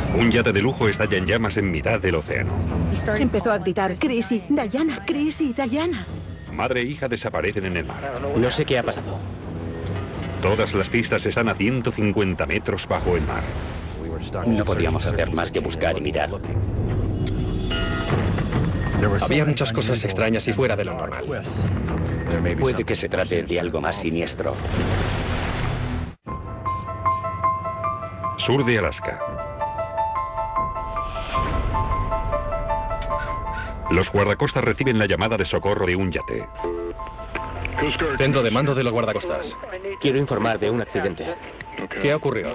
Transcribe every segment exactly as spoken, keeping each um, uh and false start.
Un yate de lujo estalla en llamas en mitad del océano. Empezó a gritar, Chrissy, Diana, Chrissy, Diana. Madre e hija desaparecen en el mar. No sé qué ha pasado. Todas las pistas están a ciento cincuenta metros bajo el mar. No podíamos hacer más que buscar y mirar. Había muchas cosas extrañas y fuera de lo normal. Puede que se trate de algo más siniestro. Sur de Alaska. Los guardacostas reciben la llamada de socorro de un yate. Centro de mando de los guardacostas. Quiero informar de un accidente. ¿Qué ha ocurrido?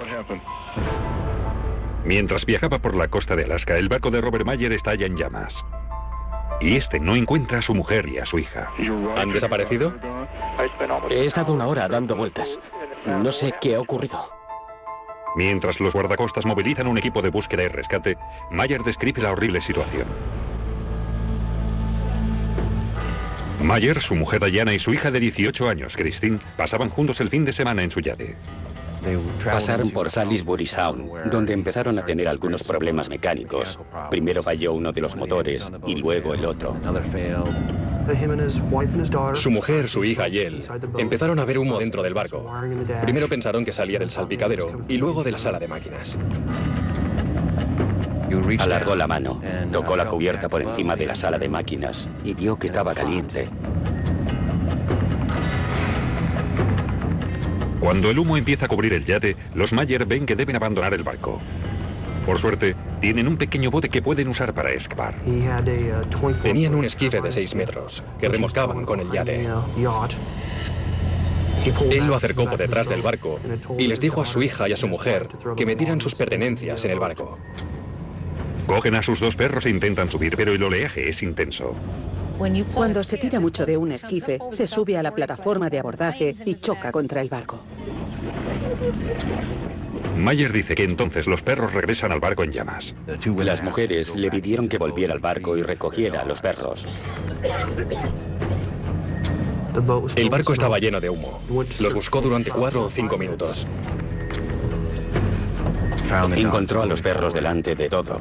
Mientras viajaba por la costa de Alaska, el barco de Robert Mayer estalla en llamas. Y este no encuentra a su mujer y a su hija. ¿Han desaparecido? He estado una hora dando vueltas. No sé qué ha ocurrido. Mientras los guardacostas movilizan un equipo de búsqueda y rescate, Mayer describe la horrible situación. Mayer, su mujer Diana y su hija de dieciocho años, Christine, pasaban juntos el fin de semana en su yate. Pasaron por Salisbury Sound, donde empezaron a tener algunos problemas mecánicos. Primero falló uno de los motores y luego el otro. Su mujer, su hija y él empezaron a ver humo dentro del barco. Primero pensaron que salía del salpicadero y luego de la sala de máquinas. Alargó la mano, tocó la cubierta por encima de la sala de máquinas y vio que estaba caliente. Cuando el humo empieza a cubrir el yate, los Mayer ven que deben abandonar el barco. Por suerte, tienen un pequeño bote que pueden usar para excavar. Tenían un esquife de seis metros, que remolcaban con el yate. Él lo acercó por detrás del barco y les dijo a su hija y a su mujer que metieran sus pertenencias en el barco. Cogen a sus dos perros e intentan subir, pero el oleaje es intenso. Cuando se tira mucho de un esquife, se sube a la plataforma de abordaje y choca contra el barco. Mayer dice que entonces los perros regresan al barco en llamas. Las mujeres le pidieron que volviera al barco y recogiera a los perros. El barco estaba lleno de humo. Los buscó durante cuatro o cinco minutos. Encontró a los perros delante de todo.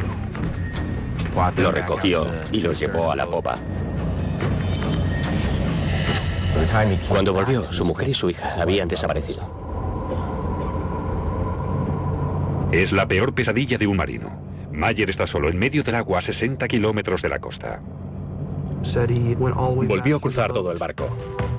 Los recogió y los llevó a la popa. Cuando volvió, su mujer y su hija habían desaparecido. Es la peor pesadilla de un marino. Mayer está solo en medio del agua a sesenta kilómetros de la costa. Volvió a cruzar todo el barco.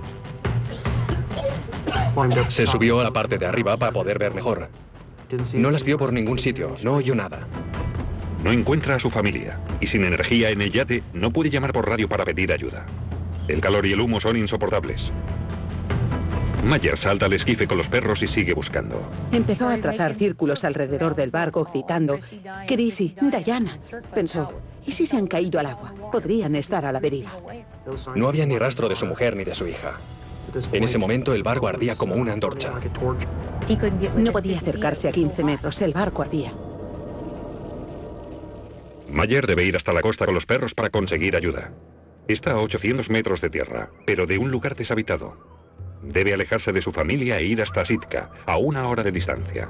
Se subió a la parte de arriba para poder ver mejor. No las vio por ningún sitio, no oyó nada. No encuentra a su familia y sin energía en el yate no puede llamar por radio para pedir ayuda. El calor y el humo son insoportables. Mayer salta al esquife con los perros y sigue buscando. Empezó a trazar círculos alrededor del barco gritando, Chrissy, Diana. Pensó, ¿y si se han caído al agua? Podrían estar a la deriva. No había ni rastro de su mujer ni de su hija. En ese momento el barco ardía como una antorcha. No podía acercarse a quince metros, el barco ardía. Mayer debe ir hasta la costa con los perros para conseguir ayuda. Está a ochocientos metros de tierra, pero de un lugar deshabitado. Debe alejarse de su familia e ir hasta Sitka, a una hora de distancia.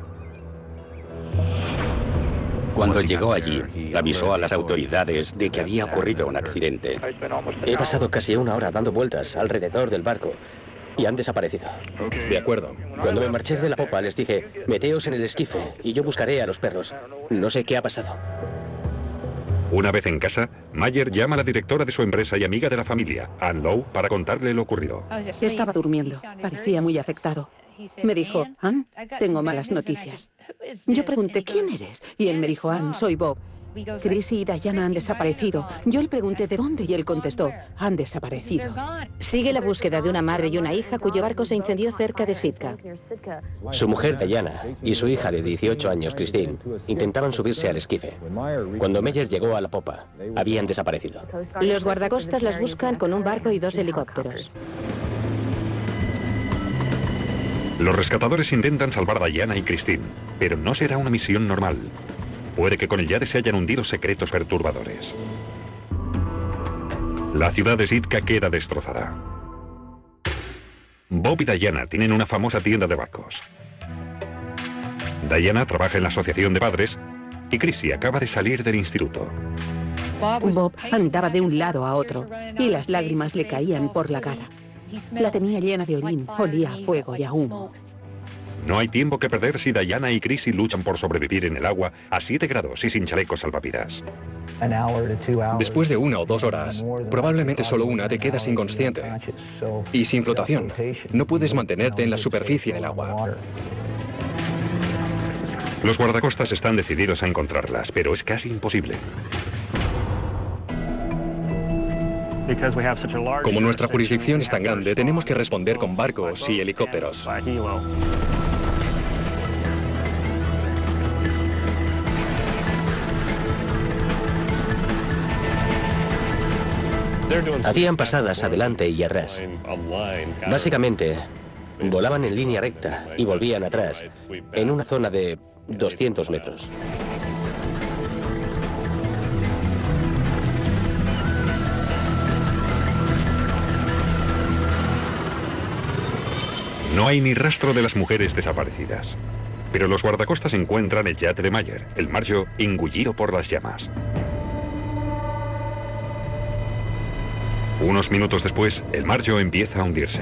Cuando llegó allí, avisó a las autoridades de que había ocurrido un accidente. He pasado casi una hora dando vueltas alrededor del barco y han desaparecido. De acuerdo. Cuando me marché de la popa les dije, meteos en el esquife y yo buscaré a los perros. No sé qué ha pasado. Una vez en casa, Mayer llama a la directora de su empresa y amiga de la familia, Ann Lowe, para contarle lo ocurrido. Estaba durmiendo. Parecía muy afectado. Me dijo, Ann, tengo malas noticias. Yo pregunté, ¿quién eres? Y él me dijo, Ann, soy Bob. Chrissy y Diana han desaparecido. Yo le pregunté de dónde y él contestó, han desaparecido. Sigue la búsqueda de una madre y una hija cuyo barco se incendió cerca de Sitka. Su mujer, Diana, y su hija de dieciocho años, Christine, intentaban subirse al esquife. Cuando Mayer llegó a la popa, habían desaparecido. Los guardacostas las buscan con un barco y dos helicópteros. Los rescatadores intentan salvar a Diana y Christine, pero no será una misión normal. Puede que con el yate se hayan hundido secretos perturbadores. La ciudad de Sitka queda destrozada. Bob y Diana tienen una famosa tienda de barcos. Diana trabaja en la asociación de padres y Chrissy acaba de salir del instituto. Bob andaba de un lado a otro y las lágrimas le caían por la cara. La tenía llena de orín, olía a fuego y a humo. No hay tiempo que perder si Diana y Chrissy luchan por sobrevivir en el agua a siete grados y sin chalecos salvavidas. Después de una o dos horas, probablemente solo una, te quedas inconsciente y sin flotación. No puedes mantenerte en la superficie del agua. Los guardacostas están decididos a encontrarlas, pero es casi imposible. Como nuestra jurisdicción es tan grande, tenemos que responder con barcos y helicópteros. Hacían pasadas adelante y atrás. Básicamente, volaban en línea recta y volvían atrás, en una zona de doscientos metros. No hay ni rastro de las mujeres desaparecidas. Pero los guardacostas encuentran el yate de Mayer, el Marjo, engullido por las llamas. Unos minutos después, el Marjo empieza a hundirse.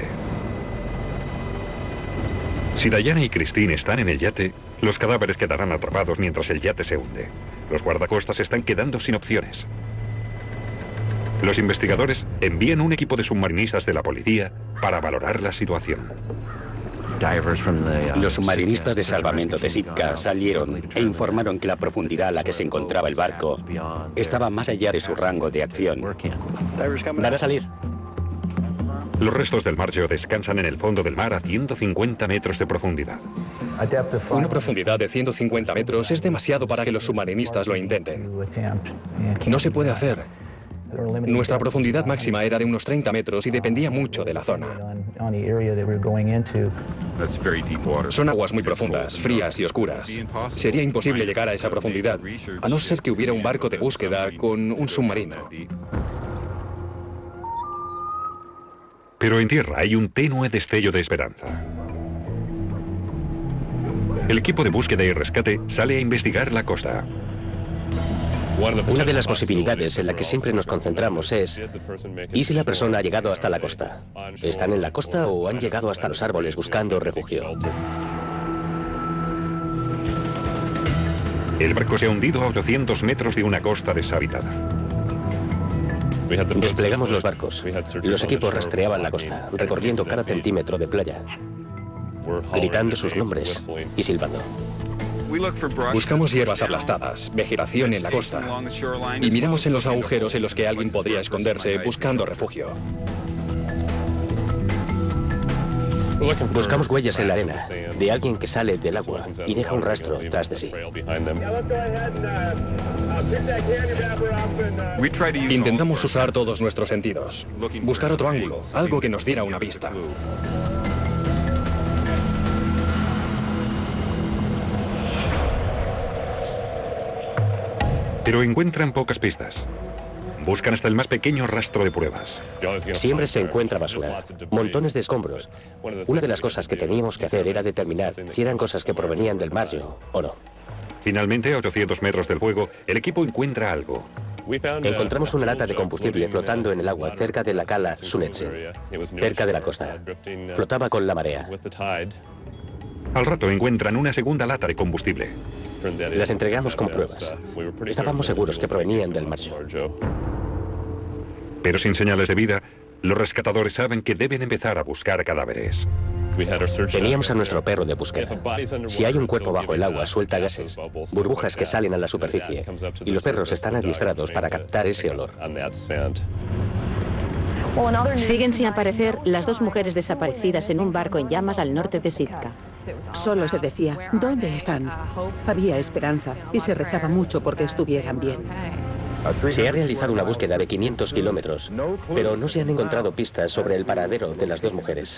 Si Diana y Christine están en el yate, los cadáveres quedarán atrapados mientras el yate se hunde. Los guardacostas están quedando sin opciones. Los investigadores envían un equipo de submarinistas de la policía para valorar la situación. Los submarinistas de salvamento de Sitka salieron e informaron que la profundidad a la que se encontraba el barco estaba más allá de su rango de acción. Van a salir. Los restos del Marjo descansan en el fondo del mar a ciento cincuenta metros de profundidad. Una profundidad de ciento cincuenta metros es demasiado para que los submarinistas lo intenten. No se puede hacer. Nuestra profundidad máxima era de unos treinta metros y dependía mucho de la zona. Son aguas muy profundas, frías y oscuras. Sería imposible llegar a esa profundidad, a no ser que hubiera un barco de búsqueda con un submarino. Pero en tierra hay un tenue destello de esperanza. El equipo de búsqueda y rescate sale a investigar la costa. Una de las posibilidades en la que siempre nos concentramos es: ¿y si la persona ha llegado hasta la costa? ¿Están en la costa o han llegado hasta los árboles buscando refugio? El barco se ha hundido a ochocientos metros de una costa deshabitada. Desplegamos los barcos. Los equipos rastreaban la costa, recorriendo cada centímetro de playa, gritando sus nombres y silbando. Buscamos hierbas aplastadas, vegetación en la costa, y miramos en los agujeros en los que alguien podría esconderse buscando refugio. Buscamos huellas en la arena de alguien que sale del agua y deja un rastro tras de sí. Intentamos usar todos nuestros sentidos, buscar otro ángulo, algo que nos diera una pista. Pero encuentran pocas pistas. Buscan hasta el más pequeño rastro de pruebas. Siempre se encuentra basura, montones de escombros. Una de las cosas que teníamos que hacer era determinar si eran cosas que provenían del Marjo o no. Finalmente, a ochocientos metros del fuego, el equipo encuentra algo. Encontramos una lata de combustible flotando en el agua cerca de la cala Sunetsi, cerca de la costa. Flotaba con la marea. Al rato encuentran una segunda lata de combustible. Las entregamos como pruebas. Estábamos seguros que provenían del Marjo. Pero sin señales de vida, los rescatadores saben que deben empezar a buscar cadáveres. Teníamos a nuestro perro de búsqueda. Si hay un cuerpo bajo el agua, suelta gases, burbujas que salen a la superficie, y los perros están adiestrados para captar ese olor. Siguen sin aparecer las dos mujeres desaparecidas en un barco en llamas al norte de Sitka. Solo se decía, ¿dónde están? Había esperanza y se rezaba mucho porque estuvieran bien. Se ha realizado una búsqueda de quinientos kilómetros, pero no se han encontrado pistas sobre el paradero de las dos mujeres.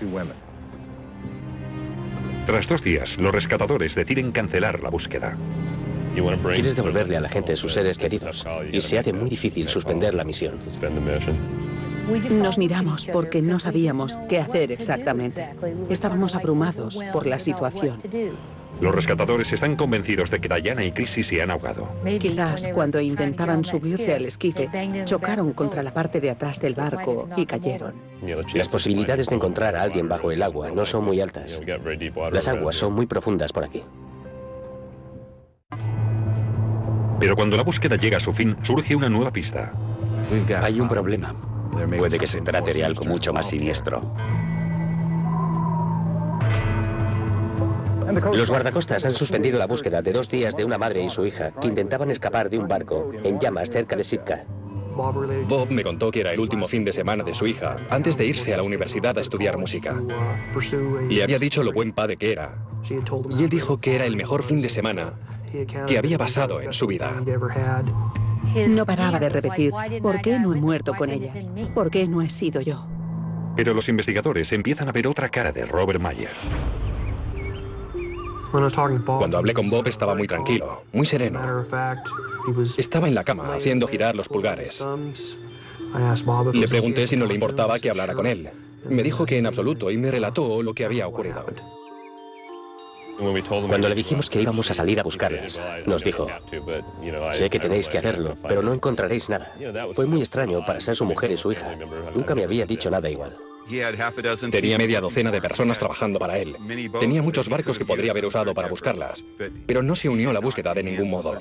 Tras dos días, los rescatadores deciden cancelar la búsqueda. Quieres devolverle a la gente sus seres queridos, y se hace muy difícil suspender la misión. Nos miramos porque no sabíamos qué hacer exactamente. Estábamos abrumados por la situación. Los rescatadores están convencidos de que Diana y Chrissy se han ahogado. Quizás cuando intentaban subirse al esquife, chocaron contra la parte de atrás del barco y cayeron. Las posibilidades de encontrar a alguien bajo el agua no son muy altas. Las aguas son muy profundas por aquí. Pero cuando la búsqueda llega a su fin, surge una nueva pista. Hay un problema. Puede que se trate de algo mucho más siniestro. Los guardacostas han suspendido la búsqueda de dos días de una madre y su hija que intentaban escapar de un barco en llamas cerca de Sitka. Bob me contó que era el último fin de semana de su hija, antes de irse a la universidad a estudiar música. Le había dicho lo buen padre que era. Y él dijo que era el mejor fin de semana que había pasado en su vida. No paraba de repetir, ¿por qué no he muerto con ellas? ¿Por qué no he sido yo? Pero los investigadores empiezan a ver otra cara de Robert Mayer. Cuando hablé con Bob estaba muy tranquilo, muy sereno. Estaba en la cama haciendo girar los pulgares. Le pregunté si no le importaba que hablara con él. Me dijo que en absoluto y me relató lo que había ocurrido. Cuando le dijimos que íbamos a salir a buscarlas, nos dijo, sé que tenéis que hacerlo, pero no encontraréis nada. Fue muy extraño para ser su mujer y su hija. Nunca me había dicho nada igual. Tenía media docena de personas trabajando para él. Tenía muchos barcos que podría haber usado para buscarlas, pero no se unió a la búsqueda de ningún modo.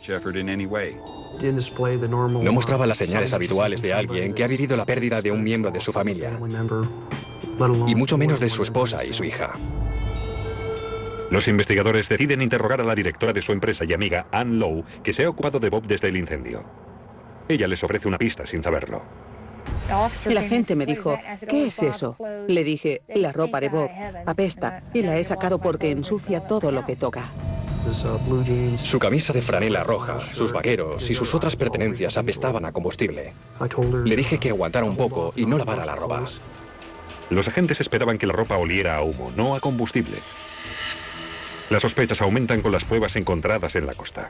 No mostraba las señales habituales de alguien que ha vivido la pérdida de un miembro de su familia, y mucho menos de su esposa y su hija. Los investigadores deciden interrogar a la directora de su empresa y amiga, Ann Lowe, que se ha ocupado de Bob desde el incendio. Ella les ofrece una pista sin saberlo. El agente me dijo, ¿qué es eso? Le dije, la ropa de Bob apesta y la he sacado porque ensucia todo lo que toca. Su camisa de franela roja, sus vaqueros y sus otras pertenencias apestaban a combustible. Le dije que aguantara un poco y no lavara la ropa. Los agentes esperaban que la ropa oliera a humo, no a combustible. Las sospechas aumentan con las pruebas encontradas en la costa.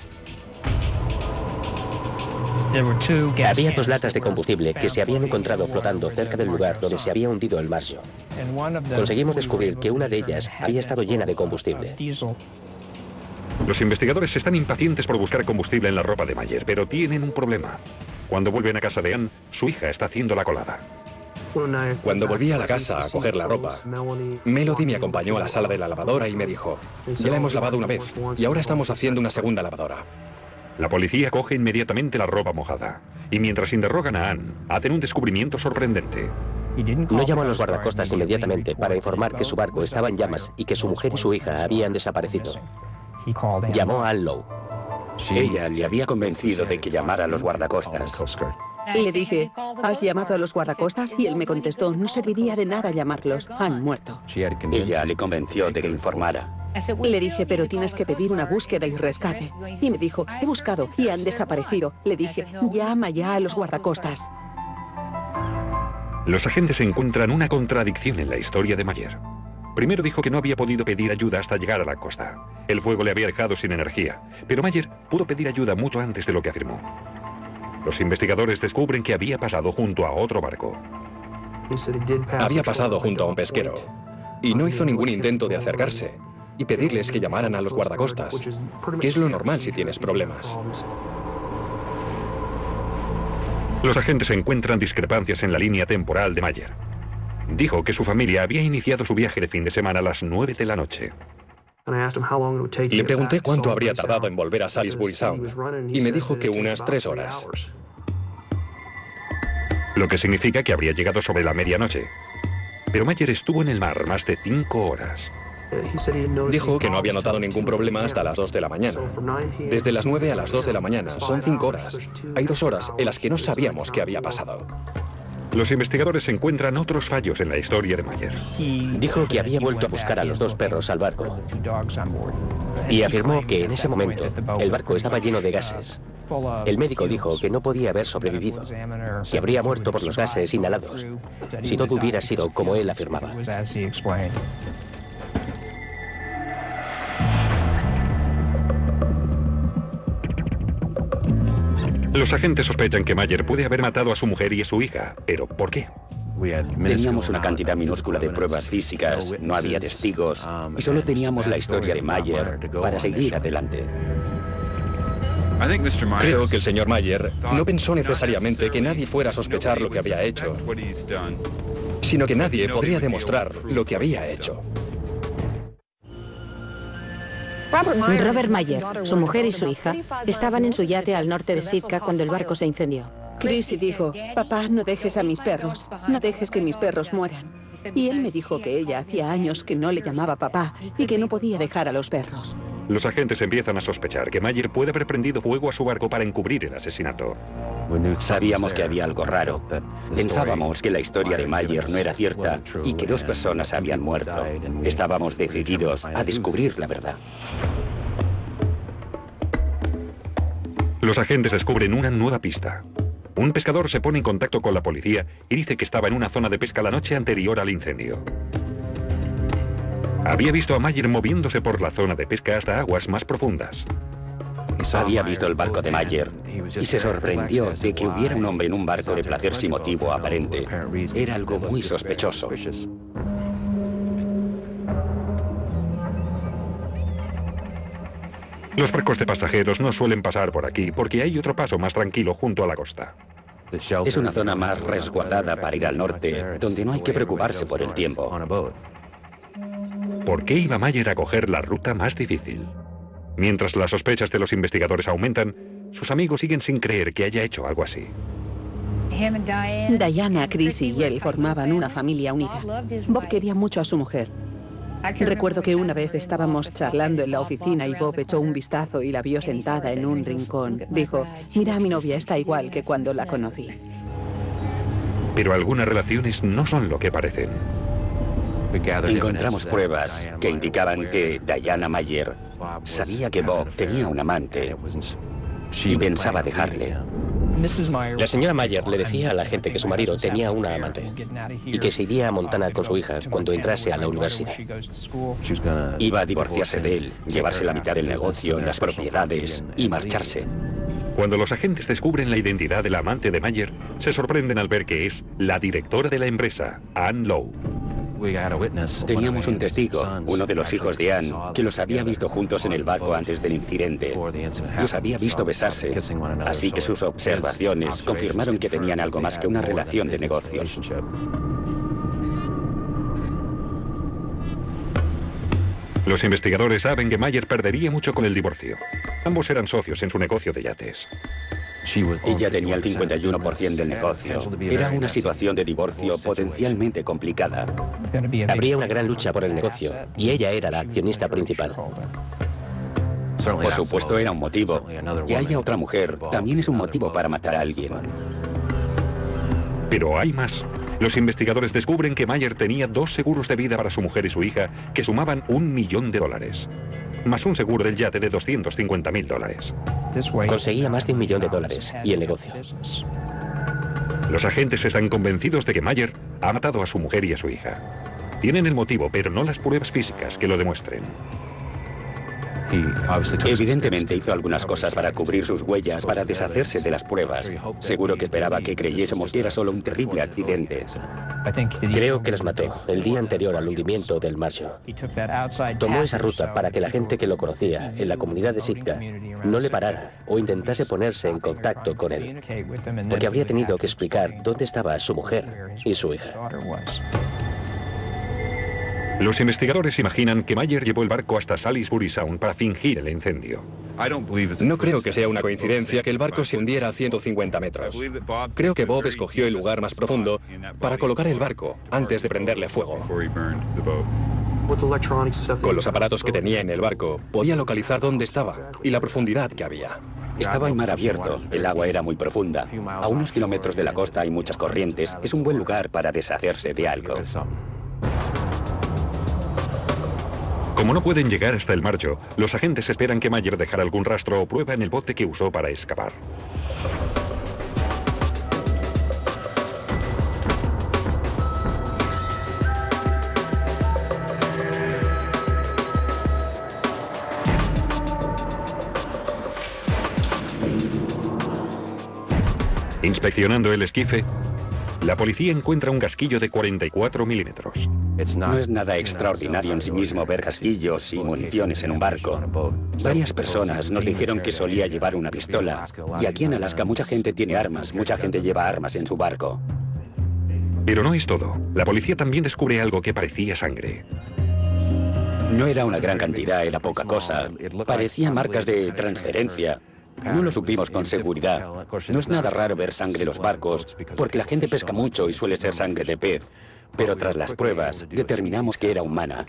Había dos latas de combustible que se habían encontrado flotando cerca del lugar donde se había hundido el Marshall. Conseguimos descubrir que una de ellas había estado llena de combustible. Los investigadores están impacientes por buscar combustible en la ropa de Mayer, pero tienen un problema. Cuando vuelven a casa de Ann, su hija está haciendo la colada. Cuando volví a la casa a coger la ropa, Melody me acompañó a la sala de la lavadora y me dijo, ya la hemos lavado una vez y ahora estamos haciendo una segunda lavadora. La policía coge inmediatamente la ropa mojada y mientras interrogan a Ann, hacen un descubrimiento sorprendente. No llamó a los guardacostas inmediatamente para informar que su barco estaba en llamas y que su mujer y su hija habían desaparecido. Llamó a Ann Lowe. Ella le había convencido de que llamara a los guardacostas. Le dije, ¿has llamado a los guardacostas? Y él me contestó, no serviría de nada llamarlos, han muerto. Ella le convenció de que informara. Le dije, pero tienes que pedir una búsqueda y rescate. Y me dijo, he buscado y han desaparecido. Le dije, llama ya a los guardacostas. Los agentes encuentran una contradicción en la historia de Mayer. Primero dijo que no había podido pedir ayuda hasta llegar a la costa. El fuego le había dejado sin energía, pero Mayer pudo pedir ayuda mucho antes de lo que afirmó. Los investigadores descubren que había pasado junto a otro barco. Había pasado junto a un pesquero y no hizo ningún intento de acercarse y pedirles que llamaran a los guardacostas, que es lo normal si tienes problemas. Los agentes encuentran discrepancias en la línea temporal de Mayer. Dijo que su familia había iniciado su viaje de fin de semana a las nueve de la noche. Le pregunté cuánto habría tardado en volver a Salisbury Sound y me dijo que unas tres horas. Lo que significa que habría llegado sobre la medianoche. Pero Mayer estuvo en el mar más de cinco horas. Dijo que no había notado ningún problema hasta las dos de la mañana. Desde las nueve a las dos de la mañana son cinco horas. Hay dos horas en las que no sabíamos qué había pasado. Los investigadores encuentran otros fallos en la historia de Mayer. Dijo que había vuelto a buscar a los dos perros al barco y afirmó que en ese momento el barco estaba lleno de gases. El médico dijo que no podía haber sobrevivido, que habría muerto por los gases inhalados, si todo hubiera sido como él afirmaba. Los agentes sospechan que Mayer puede haber matado a su mujer y a su hija, pero ¿por qué? Teníamos una cantidad minúscula de pruebas físicas, no había testigos y solo teníamos la historia de Mayer para seguir adelante. Creo que el señor Mayer no pensó necesariamente que nadie fuera a sospechar lo que había hecho, sino que nadie podría demostrar lo que había hecho. Robert Mayer, su mujer y su hija estaban en su yate al norte de Sitka cuando el barco se incendió. Chrissy dijo, papá, no dejes a mis perros, no dejes que mis perros mueran. Y él me dijo que ella hacía años que no le llamaba papá y que no podía dejar a los perros. Los agentes empiezan a sospechar que Mayer puede haber prendido fuego a su barco para encubrir el asesinato. Sabíamos que había algo raro. Pensábamos que la historia de Mayer no era cierta y que dos personas habían muerto. Estábamos decididos a descubrir la verdad. Los agentes descubren una nueva pista. Un pescador se pone en contacto con la policía y dice que estaba en una zona de pesca la noche anterior al incendio. Había visto a Mayer moviéndose por la zona de pesca hasta aguas más profundas. Había visto el barco de Mayer y se sorprendió de que hubiera un hombre en un barco de placer sin motivo aparente. Era algo muy sospechoso. Los barcos de pasajeros no suelen pasar por aquí porque hay otro paso más tranquilo junto a la costa. Es una zona más resguardada para ir al norte, donde no hay que preocuparse por el tiempo. ¿Por qué iba Mayer a coger la ruta más difícil? Mientras las sospechas de los investigadores aumentan, sus amigos siguen sin creer que haya hecho algo así. Diana, Chrissy y él formaban una familia unida. Bob quería mucho a su mujer. Recuerdo que una vez estábamos charlando en la oficina y Bob echó un vistazo y la vio sentada en un rincón. Dijo, mira, mi novia está igual que cuando la conocí. Pero algunas relaciones no son lo que parecen. Encontramos pruebas que indicaban que Diana Mayer sabía que Bob tenía un amante y pensaba dejarle. La señora Mayer le decía a la gente que su marido tenía una amante y que se iría a Montana con su hija cuando entrase a la universidad. Iba a divorciarse de él, llevarse la mitad del negocio, las propiedades y marcharse. Cuando los agentes descubren la identidad de la amante de Mayer, se sorprenden al ver que es la directora de la empresa, Ann Lowe. Teníamos un testigo, uno de los hijos de Ann, que los había visto juntos en el barco antes del incidente. Los había visto besarse, así que sus observaciones confirmaron que tenían algo más que una relación de negocios. Los investigadores saben que Mayer perdería mucho con el divorcio. Ambos eran socios en su negocio de yates. Ella tenía el cincuenta y uno por ciento del negocio. Era una situación de divorcio potencialmente complicada. Habría una gran lucha por el negocio y ella era la accionista principal. Por supuesto era un motivo. Que haya otra mujer también es un motivo para matar a alguien. Pero hay más. Los investigadores descubren que Mayer tenía dos seguros de vida para su mujer y su hija que sumaban un millón de dólares. Más un seguro del yate de doscientos cincuenta mil dólares. Conseguía más de un millón de dólares y el negocio. Los agentes están convencidos de que Mayer ha matado a su mujer y a su hija. Tienen el motivo, pero no las pruebas físicas que lo demuestren. Evidentemente hizo algunas cosas para cubrir sus huellas, para deshacerse de las pruebas. Seguro que esperaba que creyésemos que era solo un terrible accidente. Creo que las mató el día anterior al hundimiento del Marshall. Tomó esa ruta para que la gente que lo conocía en la comunidad de Sitka no le parara o intentase ponerse en contacto con él, porque habría tenido que explicar dónde estaba su mujer y su hija. Los investigadores imaginan que Mayer llevó el barco hasta Salisbury Sound para fingir el incendio. No creo que sea una coincidencia que el barco se hundiera a ciento cincuenta metros. Creo que Bob escogió el lugar más profundo para colocar el barco antes de prenderle fuego. Con los aparatos que tenía en el barco, podía localizar dónde estaba y la profundidad que había. Estaba en mar abierto, el agua era muy profunda. A unos kilómetros de la costa hay muchas corrientes. Es un buen lugar para deshacerse de algo. Como no pueden llegar hasta el Marshall, los agentes esperan que Mayer dejara algún rastro o prueba en el bote que usó para escapar. Inspeccionando el esquife, La policía encuentra un casquillo de cuarenta y cuatro milímetros. No es nada extraordinario en sí mismo ver casquillos y municiones en un barco. Varias personas nos dijeron que solía llevar una pistola. Y aquí en Alaska mucha gente tiene armas, mucha gente lleva armas en su barco. Pero no es todo. La policía también descubre algo que parecía sangre. No era una gran cantidad, era poca cosa. Parecían marcas de transferencia. No lo supimos con seguridad. No es nada raro ver sangre en los barcos, porque la gente pesca mucho y suele ser sangre de pez. Pero tras las pruebas, determinamos que era humana.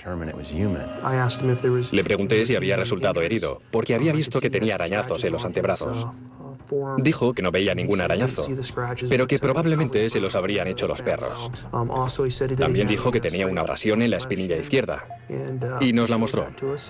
Le pregunté si había resultado herido, porque había visto que tenía arañazos en los antebrazos. Dijo que no veía ningún arañazo, pero que probablemente se los habrían hecho los perros. También dijo que tenía una abrasión en la espinilla izquierda, y nos la mostró.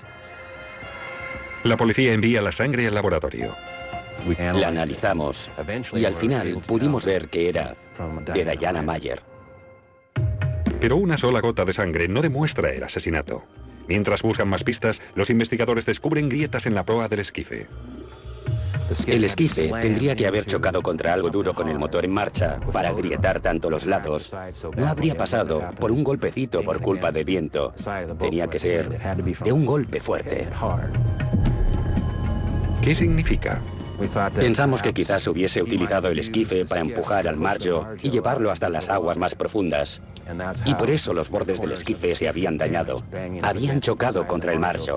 La policía envía la sangre al laboratorio. La analizamos y al final pudimos ver que era de Diana Mayer. Pero una sola gota de sangre no demuestra el asesinato. Mientras buscan más pistas, los investigadores descubren grietas en la proa del esquife. El esquife tendría que haber chocado contra algo duro con el motor en marcha para agrietar tanto los lados. No habría pasado por un golpecito por culpa de viento. Tenía que ser de un golpe fuerte. ¿Qué significa? Pensamos que quizás hubiese utilizado el esquife para empujar al marjo y llevarlo hasta las aguas más profundas. Y por eso los bordes del esquife se habían dañado. Habían chocado contra el marjo.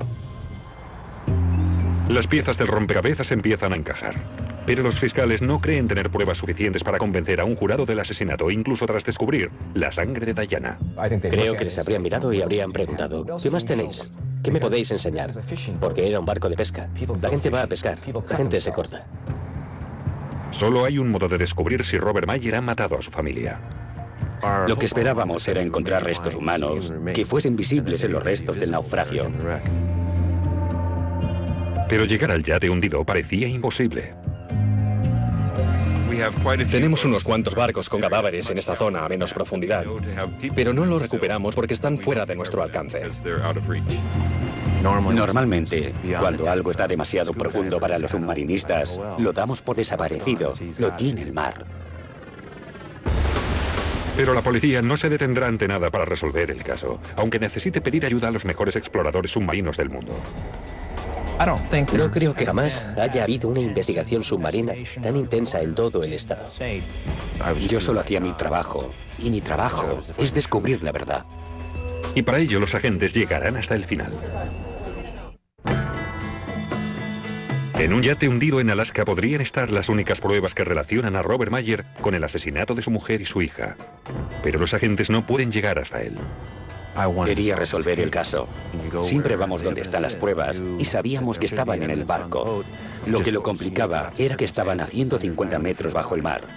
Las piezas del rompecabezas empiezan a encajar. Pero los fiscales no creen tener pruebas suficientes para convencer a un jurado del asesinato, incluso tras descubrir la sangre de Diana. Creo que les habrían mirado y habrían preguntado, ¿qué más tenéis? ¿Qué me podéis enseñar? Porque era un barco de pesca. La gente va a pescar. La gente se corta. Solo hay un modo de descubrir si Robert Mayer ha matado a su familia. Lo que esperábamos era encontrar restos humanos que fuesen visibles en los restos del naufragio. Pero llegar al yate hundido parecía imposible. Tenemos unos cuantos barcos con cadáveres en esta zona a menos profundidad, pero no los recuperamos porque están fuera de nuestro alcance. Normalmente, cuando algo está demasiado profundo para los submarinistas, lo damos por desaparecido. Lo tiene el mar. Pero la policía no se detendrá ante nada para resolver el caso, aunque necesite pedir ayuda a los mejores exploradores submarinos del mundo. No creo que jamás haya habido una investigación submarina tan intensa en todo el estado. Yo solo hacía mi trabajo, y mi trabajo es descubrir la verdad. Y para ello los agentes llegarán hasta el final. En un yate hundido en Alaska podrían estar las únicas pruebas que relacionan a Robert Mayer con el asesinato de su mujer y su hija. Pero los agentes no pueden llegar hasta él. Quería resolver el caso. Siempre vamos donde están las pruebas y sabíamos que estaban en el barco. Lo que lo complicaba era que estaban a ciento cincuenta metros bajo el mar.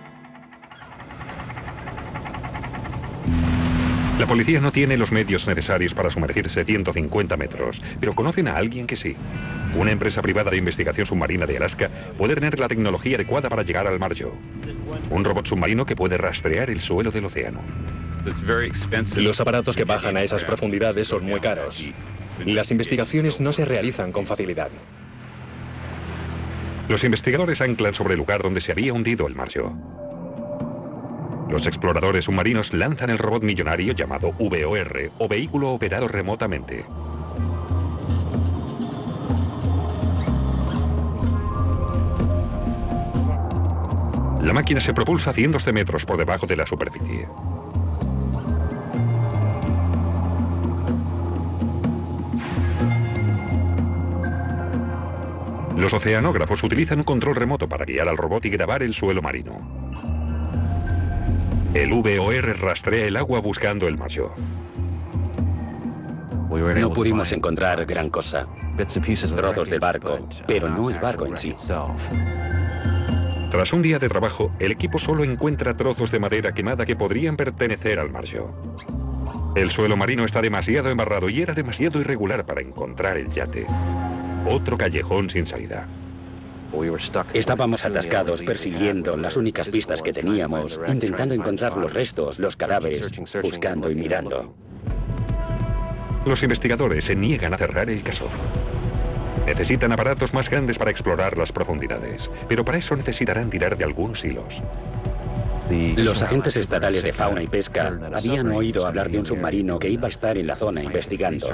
La policía no tiene los medios necesarios para sumergirse ciento cincuenta metros, pero conocen a alguien que sí. Una empresa privada de investigación submarina de Alaska puede tener la tecnología adecuada para llegar al marjo. Un robot submarino que puede rastrear el suelo del océano. Los aparatos que bajan a esas profundidades son muy caros. Las investigaciones no se realizan con facilidad. Los investigadores anclan sobre el lugar donde se había hundido el marjo. Los exploradores submarinos lanzan el robot millonario llamado V O R, o vehículo operado remotamente. La máquina se propulsa cientos de metros por debajo de la superficie. Los oceanógrafos utilizan un control remoto para guiar al robot y grabar el suelo marino. El V O R rastrea el agua buscando el marjo. No pudimos encontrar gran cosa. Trozos del barco, pero no el barco en sí. Tras un día de trabajo, el equipo solo encuentra trozos de madera quemada que podrían pertenecer al marjo. El suelo marino está demasiado embarrado y era demasiado irregular para encontrar el yate. Otro callejón sin salida. Estábamos atascados persiguiendo las únicas pistas que teníamos, intentando encontrar los restos, los cadáveres, buscando y mirando. Los investigadores se niegan a cerrar el caso. Necesitan aparatos más grandes para explorar las profundidades, pero para eso necesitarán tirar de algunos hilos. Los agentes estatales de fauna y pesca habían oído hablar de un submarino que iba a estar en la zona investigando.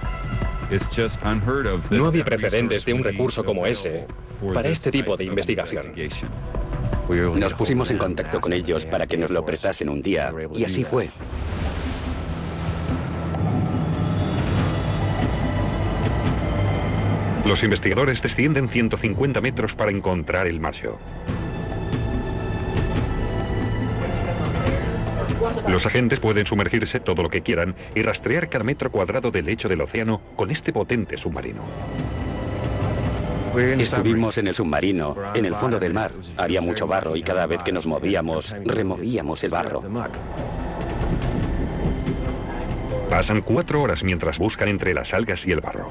No había precedentes de un recurso como ese para este tipo de investigación. Nos pusimos en contacto con ellos para que nos lo prestasen un día, y así fue. Los investigadores descienden ciento cincuenta metros para encontrar el Marshall. Los agentes pueden sumergirse todo lo que quieran y rastrear cada metro cuadrado del lecho del océano con este potente submarino. Estuvimos en el submarino, en el fondo del mar. Había mucho barro y cada vez que nos movíamos, removíamos el barro. Pasan cuatro horas mientras buscan entre las algas y el barro.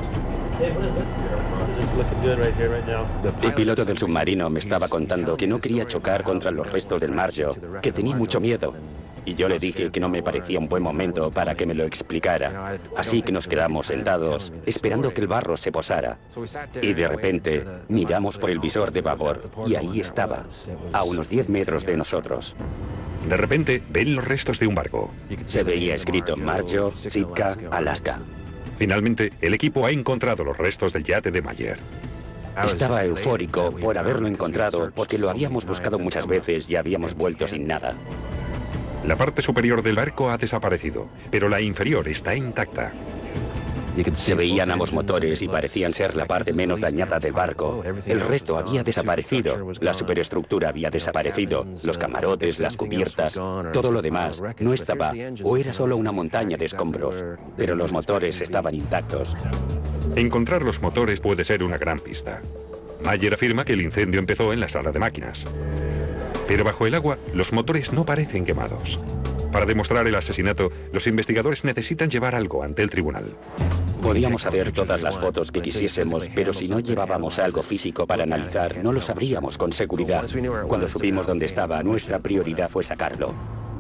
El piloto del submarino me estaba contando que no quería chocar contra los restos del Marshall, que tenía mucho miedo. Y yo le dije que no me parecía un buen momento para que me lo explicara. Así que nos quedamos sentados, esperando que el barro se posara. Y de repente, miramos por el visor de babor, y ahí estaba, a unos diez metros de nosotros. De repente, ven los restos de un barco. Se veía escrito Marshall, Sitka, Alaska. Finalmente, el equipo ha encontrado los restos del yate de Mayer. Estaba eufórico por haberlo encontrado, porque lo habíamos buscado muchas veces y habíamos vuelto sin nada. La parte superior del barco ha desaparecido, pero la inferior está intacta. Se veían ambos motores y parecían ser la parte menos dañada del barco. El resto había desaparecido. La superestructura había desaparecido. Los camarotes, las cubiertas, todo lo demás no estaba, o era solo una montaña de escombros. Pero los motores estaban intactos. Encontrar los motores puede ser una gran pista. Mayer afirma que el incendio empezó en la sala de máquinas. Pero bajo el agua, los motores no parecen quemados. Para demostrar el asesinato, los investigadores necesitan llevar algo ante el tribunal. Podíamos hacer todas las fotos que quisiésemos, pero si no llevábamos algo físico para analizar, no lo sabríamos con seguridad. Cuando supimos dónde estaba, nuestra prioridad fue sacarlo.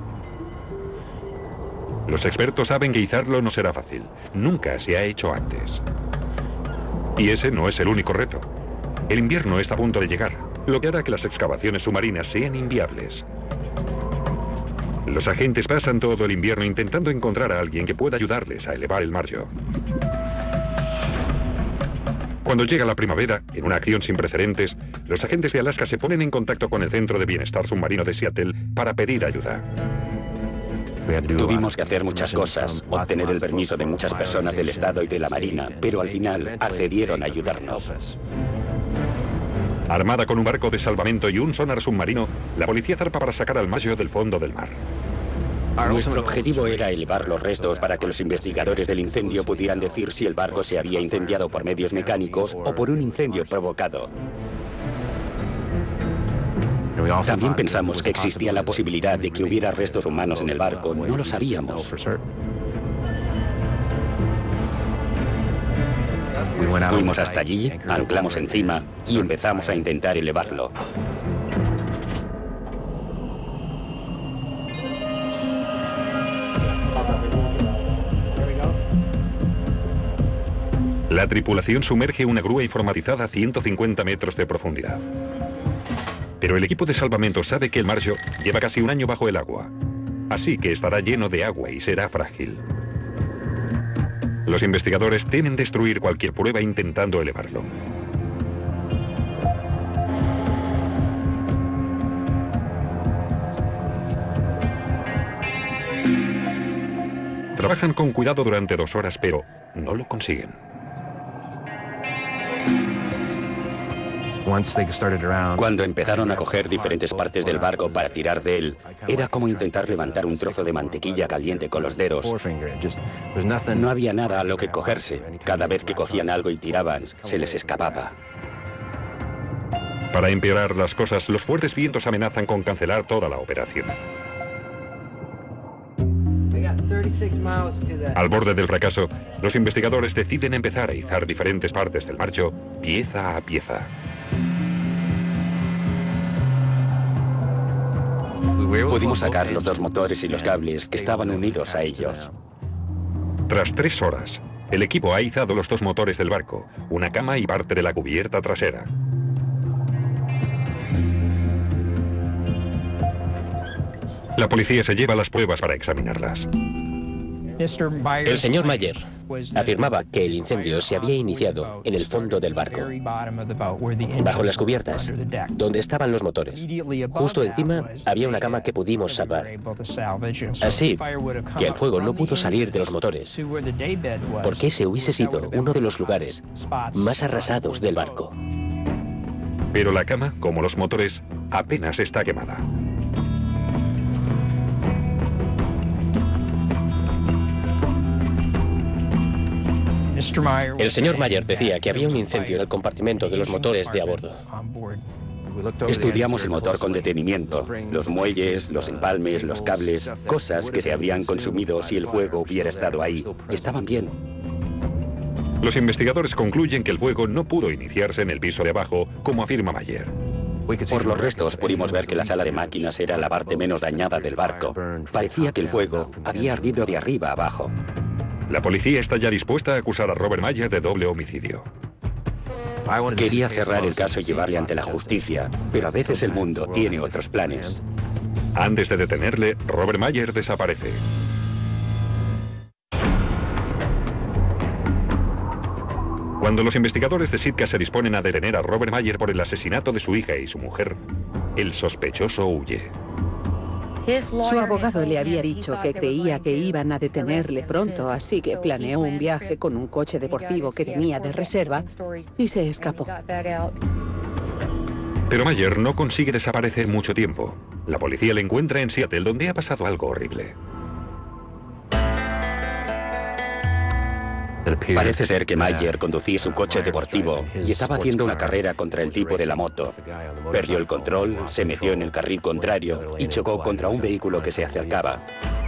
Los expertos saben que izarlo no será fácil. Nunca se ha hecho antes. Y ese no es el único reto. El invierno está a punto de llegar, lo que hará que las excavaciones submarinas sean inviables. Los agentes pasan todo el invierno intentando encontrar a alguien que pueda ayudarles a elevar el Marshall. Cuando llega la primavera, en una acción sin precedentes, los agentes de Alaska se ponen en contacto con el Centro de Bienestar Submarino de Seattle para pedir ayuda. Tuvimos que hacer muchas cosas, obtener el permiso de muchas personas del Estado y de la Marina, pero al final accedieron a ayudarnos. Armada con un barco de salvamento y un sonar submarino, la policía zarpa para sacar al Marshall del fondo del mar. Nuestro objetivo era elevar los restos para que los investigadores del incendio pudieran decir si el barco se había incendiado por medios mecánicos o por un incendio provocado. También pensamos que existía la posibilidad de que hubiera restos humanos en el barco. No lo sabíamos. Fuimos hasta allí, anclamos encima y empezamos a intentar elevarlo. La tripulación sumerge una grúa informatizada a ciento cincuenta metros de profundidad. Pero el equipo de salvamento sabe que el Marshall lleva casi un año bajo el agua, así que estará lleno de agua y será frágil. Los investigadores temen destruir cualquier prueba intentando elevarlo. Trabajan con cuidado durante dos horas, pero no lo consiguen. Cuando empezaron a coger diferentes partes del barco para tirar de él, era como intentar levantar un trozo de mantequilla caliente con los dedos. No había nada a lo que cogerse. Cada vez que cogían algo y tiraban, se les escapaba. Para empeorar las cosas, los fuertes vientos amenazan con cancelar toda la operación. Al borde del fracaso, los investigadores deciden empezar a izar diferentes partes del Marshall, pieza a pieza. Pudimos sacar los dos motores y los cables que estaban unidos a ellos. Tras tres horas, el equipo ha izado los dos motores del barco, una cama y parte de la cubierta trasera. La policía se lleva las pruebas para examinarlas. El señor Mayer afirmaba que el incendio se había iniciado en el fondo del barco, bajo las cubiertas, donde estaban los motores. Justo encima había una cama que pudimos salvar. Así que el fuego no pudo salir de los motores, porque ese hubiese sido uno de los lugares más arrasados del barco. Pero la cama, como los motores, apenas está quemada. El señor Mayer decía que había un incendio en el compartimento de los motores de a bordo. Estudiamos el motor con detenimiento, los muelles, los empalmes, los cables, cosas que se habrían consumido si el fuego hubiera estado ahí. Estaban bien. Los investigadores concluyen que el fuego no pudo iniciarse en el piso de abajo, como afirma Mayer. Por los restos pudimos ver que la sala de máquinas era la parte menos dañada del barco. Parecía que el fuego había ardido de arriba a abajo. La policía está ya dispuesta a acusar a Robert Mayer de doble homicidio. Quería cerrar el caso y llevarle ante la justicia, pero a veces el mundo tiene otros planes. Antes de detenerle, Robert Mayer desaparece. Cuando los investigadores de Sitka se disponen a detener a Robert Mayer por el asesinato de su hija y su mujer, el sospechoso huye. Su abogado le había dicho que creía que iban a detenerle pronto, así que planeó un viaje con un coche deportivo que tenía de reserva y se escapó. Pero Mayer no consigue desaparecer mucho tiempo. La policía le encuentra en Seattle, donde ha pasado algo horrible. Parece ser que Mayer conducía su coche deportivo y estaba haciendo una carrera contra el tipo de la moto. Perdió el control, se metió en el carril contrario y chocó contra un vehículo que se acercaba.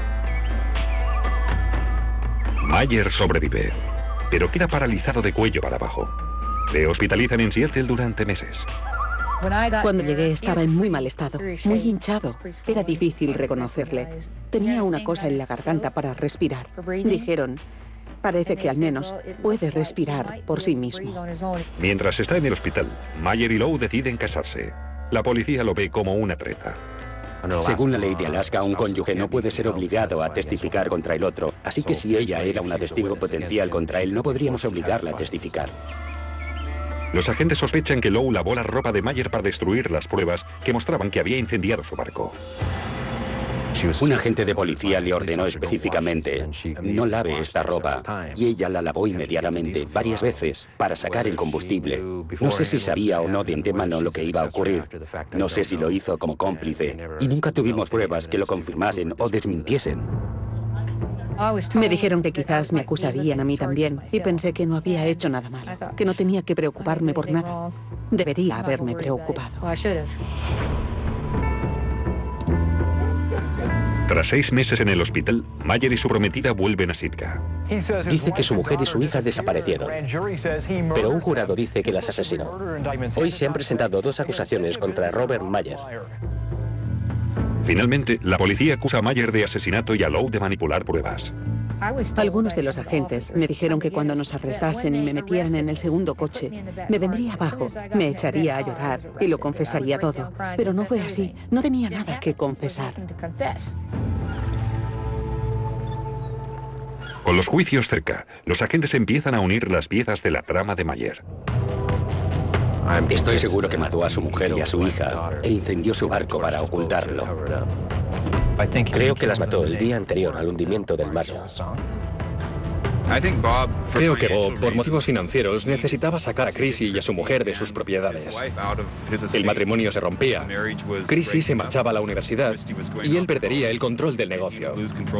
Mayer sobrevive, pero queda paralizado de cuello para abajo. Le hospitalizan en Seattle durante meses. Cuando llegué estaba en muy mal estado, muy hinchado. Era difícil reconocerle. Tenía una cosa en la garganta para respirar. Dijeron: parece que al menos puede respirar por sí mismo. Mientras está en el hospital, Mayer y Lowe deciden casarse. La policía lo ve como una treta. Según la ley de Alaska, un cónyuge no puede ser obligado a testificar contra el otro, así que si ella era una testigo potencial contra él, no podríamos obligarla a testificar. Los agentes sospechan que Lowe lavó la ropa de Mayer para destruir las pruebas que mostraban que había incendiado su barco. Un agente de policía le ordenó específicamente: no lave esta ropa, y ella la lavó inmediatamente, varias veces, para sacar el combustible. No sé si sabía o no de antemano lo que iba a ocurrir. No sé si lo hizo como cómplice, y nunca tuvimos pruebas que lo confirmasen o desmintiesen. Me dijeron que quizás me acusarían a mí también, y pensé que no había hecho nada malo, que no tenía que preocuparme por nada. Debería haberme preocupado. Tras seis meses en el hospital, Mayer y su prometida vuelven a Sitka. Dice que su mujer y su hija desaparecieron, pero un jurado dice que las asesinó. Hoy se han presentado dos acusaciones contra Robert Mayer. Finalmente, la policía acusa a Mayer de asesinato y a Lowe de manipular pruebas. Algunos de los agentes me dijeron que cuando nos arrestasen y me metieran en el segundo coche, me vendría abajo, me echaría a llorar y lo confesaría todo. Pero no fue así, no tenía nada que confesar. Con los juicios cerca, los agentes empiezan a unir las piezas de la trama de Mayer. Estoy seguro que mató a su mujer y a su hija e incendió su barco para ocultarlo. Creo que las mató el día anterior al hundimiento del Marshall. Creo que Bob, por motivos financieros, necesitaba sacar a Chrissy y a su mujer de sus propiedades. El matrimonio se rompía. Chrissy se marchaba a la universidad y él perdería el control del negocio.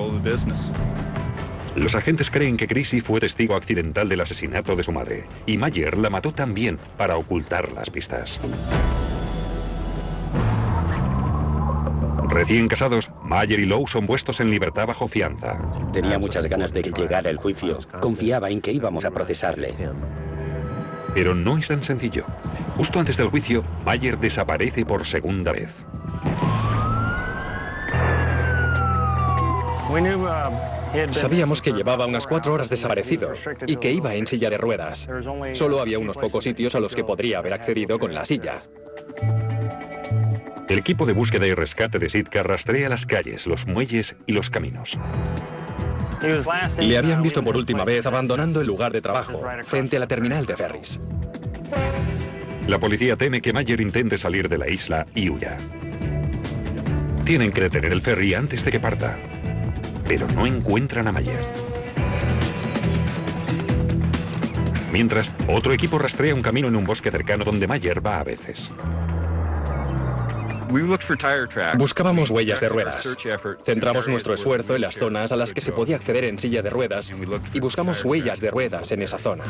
Los agentes creen que Chrissy fue testigo accidental del asesinato de su madre, y Mayer la mató también para ocultar las pistas. Recién casados, Mayer y Lowe son puestos en libertad bajo fianza. Tenía muchas ganas de que llegara el juicio. Confiaba en que íbamos a procesarle. Pero no es tan sencillo. Justo antes del juicio, Mayer desaparece por segunda vez. Sabíamos que llevaba unas cuatro horas desaparecido y que iba en silla de ruedas. Solo había unos pocos sitios a los que podría haber accedido con la silla. El equipo de búsqueda y rescate de Sitka rastrea las calles, los muelles y los caminos. Le habían visto por última vez abandonando el lugar de trabajo, frente a la terminal de ferries. La policía teme que Mayer intente salir de la isla y huya. Tienen que detener el ferry antes de que parta, pero no encuentran a Mayer. Mientras, otro equipo rastrea un camino en un bosque cercano donde Mayer va a veces. Buscábamos huellas de ruedas. Centramos nuestro esfuerzo en las zonas a las que se podía acceder en silla de ruedas y buscamos huellas de ruedas en esa zona.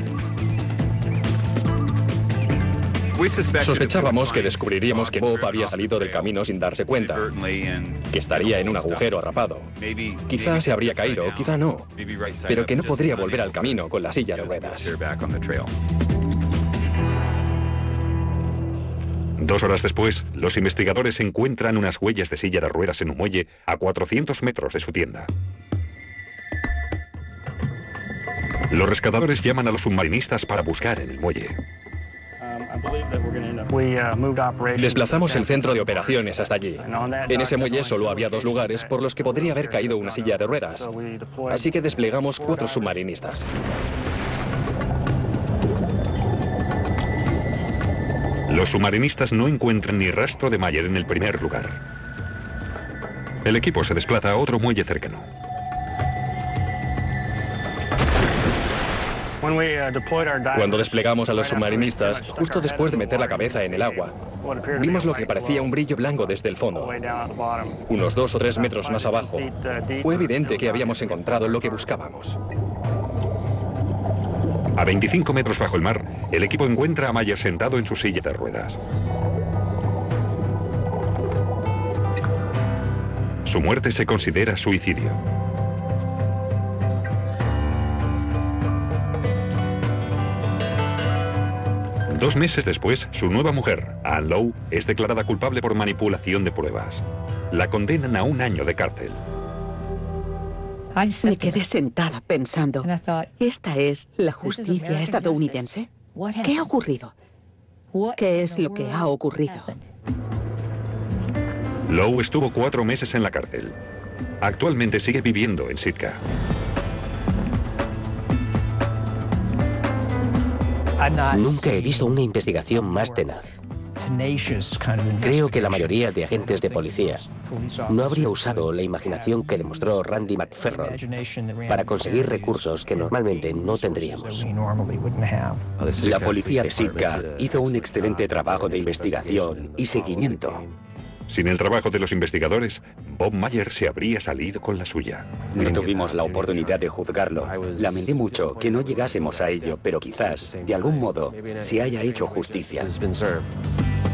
Sospechábamos que descubriríamos que Bob había salido del camino sin darse cuenta, que estaría en un agujero atrapado. Quizá se habría caído, quizá no, pero que no podría volver al camino con la silla de ruedas. Dos horas después, los investigadores encuentran unas huellas de silla de ruedas en un muelle a cuatrocientos metros de su tienda. Los rescatadores llaman a los submarinistas para buscar en el muelle. Desplazamos el centro de operaciones hasta allí. En ese muelle solo había dos lugares por los que podría haber caído una silla de ruedas, así que desplegamos cuatro submarinistas. Los submarinistas no encuentran ni rastro de Mayer en el primer lugar. El equipo se desplaza a otro muelle cercano. Cuando desplegamos a los submarinistas, justo después de meter la cabeza en el agua, vimos lo que parecía un brillo blanco desde el fondo. Unos dos o tres metros más abajo, fue evidente que habíamos encontrado lo que buscábamos. A veinticinco metros bajo el mar, el equipo encuentra a Mayer sentado en su silla de ruedas. Su muerte se considera suicidio. Dos meses después, su nueva mujer, Ann Lowe, es declarada culpable por manipulación de pruebas. La condenan a un año de cárcel. Me quedé sentada pensando, ¿esta es la justicia estadounidense? ¿Qué ha ocurrido? ¿Qué es lo que ha ocurrido? Lowe estuvo cuatro meses en la cárcel. Actualmente sigue viviendo en Sitka. Nunca he visto una investigación más tenaz. Creo que la mayoría de agentes de policía no habría usado la imaginación que demostró Randy McFerron para conseguir recursos que normalmente no tendríamos. La policía de Sitka hizo un excelente trabajo de investigación y seguimiento. Sin el trabajo de los investigadores, Bob Mayer se habría salido con la suya. No tuvimos la oportunidad de juzgarlo. Lamenté mucho que no llegásemos a ello, pero quizás, de algún modo, se haya hecho justicia.